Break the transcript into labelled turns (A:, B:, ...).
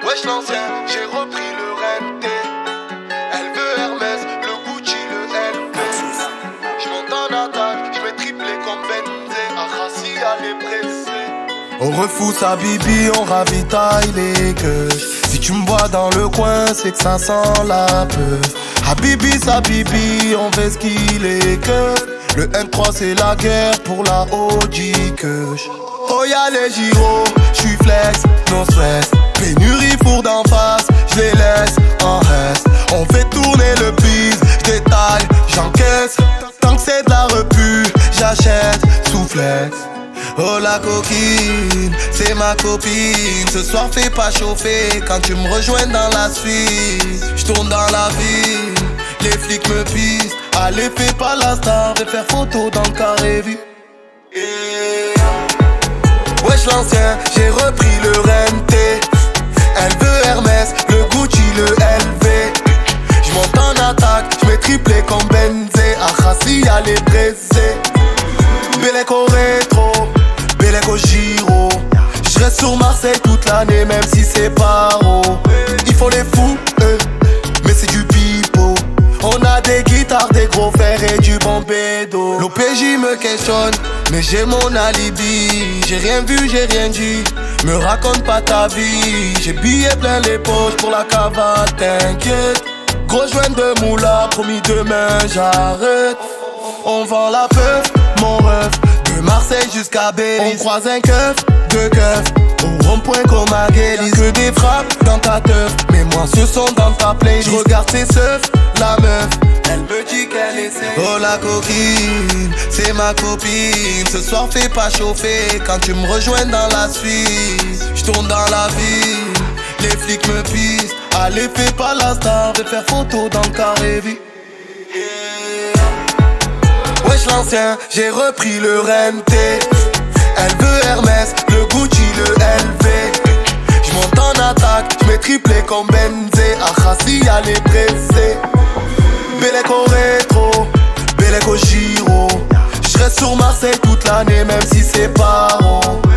A: Wesh l'ancien, j'ai repris le RNT. Elle veut Hermès, le Gucci, le LV. J'monte en attaque, j'mets triplé comme Benzé. Arrassi à les presser. On refout sa bibi, on ravitaille les queues. Si tu me vois dans le coin, c'est que ça sent la peur. Habibi, sa bibi, on fait ce qu'il est que. Le M3 c'est la guerre pour la OG Kush. Oh y'a les gyros, j'suis flex, non stress. Pénurie four d'en face, j'les laisse en reste. On fait tourner le bise, j'détaille, j'encaisse. Tant que c'est de la repu, j'achète sous flex. Oh la coquine, c'est ma copine. Ce soir fais pas chauffer quand tu me rejoins dans la suite. J'tourne dans la ville, les flics me pistent. Allez fais pas la star, vais faire photo dans le carré vu. Wesh l'ancien, j'ai repris le RNT. Elle veut Hermès, le Gucci, le LV. J'monte en attaque, j'mets triplé comme Benzé. Arrassi à les braiser. Beleco rétro, Beleco Giro. J'reste sur Marseille toute l'année même si c'est paro. Ils font les fous, mais c'est du pipeau. On a des guitares, des gros fers et du bon bédo. L'OPJ me questionne, mais j'ai mon alibi. J'ai rien vu, j'ai rien dit, me raconte pas ta vie. J'ai billets plein les poches pour la cavale, t'inquiète. Gros joint de moula, promis demain j'arrête. On vend la peuf, mon ref, de Marseille jusqu'à Belize. On croise un keuf, deux keufs, au rond-point comme à Guélis. Que des frappes dans ta teuf, mais moi ce son dans ta playlist. J'regarde ses seufs, la meuf, elle me dit qu'elle essaie. Oh la coquine, c'est ma copine. Ce soir fais pas chauffer quand tu me rejoins dans la suite. J'tourne dans la ville, les flics me pistent. Allez fais pas la star, vais faire photo dans le carré vie. Wesh l'ancien, j'ai repris le RNT. Elle veut Hermès, le Gucci, le LV. J'monte en attaque, j'mets triplé comme Benzé. Arrassi à les presser. Beleco rétro, Beleco Giro. J'reste sur Marseille toute l'année même si c'est paro.